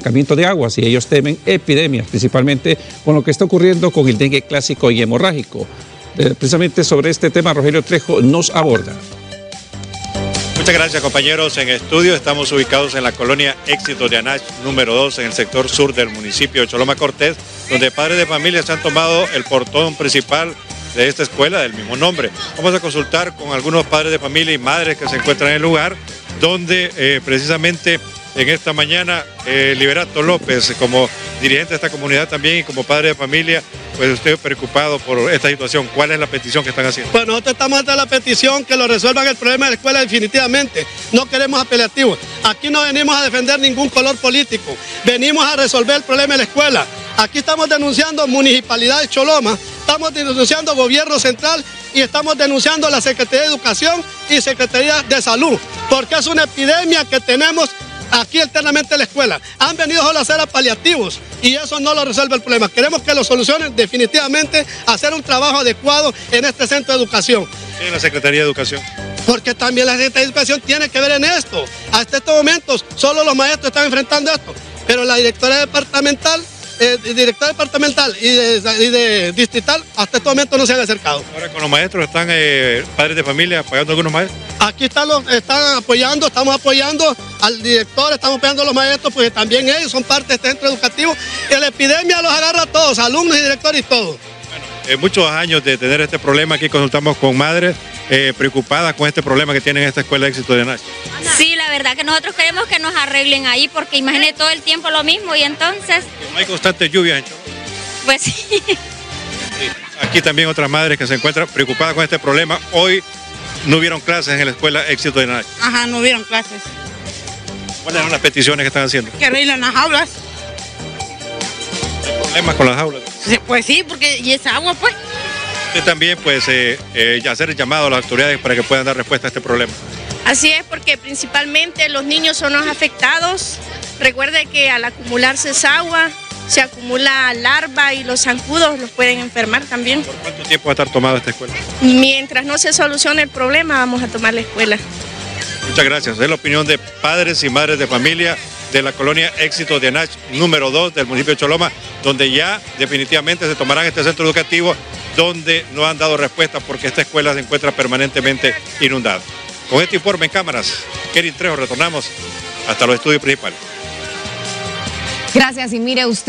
estancamiento de aguas y ellos temen epidemias, principalmente con lo que está ocurriendo con el dengue clásico y hemorrágico. Precisamente sobre este tema, Rogelio Trejo nos aborda. Muchas gracias, compañeros. En estudio estamos ubicados en la colonia Éxito de Anach, número 2, en el sector sur del municipio de Choloma Cortés, donde padres de familia se han tomado el portón principal de esta escuela del mismo nombre. Vamos a consultar con algunos padres de familia y madres que se encuentran en el lugar, donde precisamente en esta mañana Liberato López, como dirigente de esta comunidad también y como padre de familia, pues usted preocupado por esta situación. ¿Cuál es la petición que están haciendo? Pues nosotros estamos ante la petición que lo resuelvan el problema de la escuela definitivamente. No queremos apelativos. Aquí no venimos a defender ningún color político. Venimos a resolver el problema de la escuela. Aquí estamos denunciando Municipalidad de Choloma, estamos denunciando Gobierno Central y estamos denunciando la Secretaría de Educación y Secretaría de Salud, porque es una epidemia que tenemos aquí alternamente en la escuela. Han venido solo a hacer paliativos y eso no lo resuelve el problema. Queremos que lo solucionen definitivamente, hacer un trabajo adecuado en este centro de educación. ¿Qué es la Secretaría de Educación? Porque también la Secretaría de Educación tiene que ver en esto. Hasta estos momentos solo los maestros están enfrentando esto, pero la directora departamental y de distrital hasta este momento no se han acercado. Ahora con los maestros están padres de familia apoyando a algunos maestros. Aquí están apoyando, estamos apoyando al director, estamos apoyando a los maestros, porque también ellos son parte de este centro educativo. Y la epidemia los agarra a todos, alumnos y directores y todo. Bueno, muchos años de tener este problema, aquí consultamos con madres preocupadas con este problema que tienen en esta escuela de Éxito de Anach. Sí, la verdad que nosotros queremos que nos arreglen ahí, porque imagínate todo el tiempo lo mismo y entonces... No hay constantes lluvias en Choloma. Pues sí. Aquí también otras madres que se encuentran preocupadas con este problema. Hoy no hubieron clases en la escuela Éxito de Anach. Ajá, no hubieron clases. ¿Cuáles son las peticiones que están haciendo? Que arreglen las aulas. ¿Hay problemas con las aulas? Sí, pues sí, porque y esa agua pues. Usted también pues hacer el llamado a las autoridades para que puedan dar respuesta a este problema. Así es, porque principalmente los niños son los afectados. Recuerde que al acumularse esa agua, se acumula larva y los zancudos los pueden enfermar también. ¿Por cuánto tiempo va a estar tomada esta escuela? Mientras no se solucione el problema, vamos a tomar la escuela. Muchas gracias. Es la opinión de padres y madres de familia de la colonia Éxito de Anach, número 2 del municipio de Choloma, donde ya definitivamente se tomarán este centro educativo, donde no han dado respuesta porque esta escuela se encuentra permanentemente inundada. Con este informe en cámaras, Kerin Trejo, retornamos hasta los estudios principales. Gracias, y mire usted.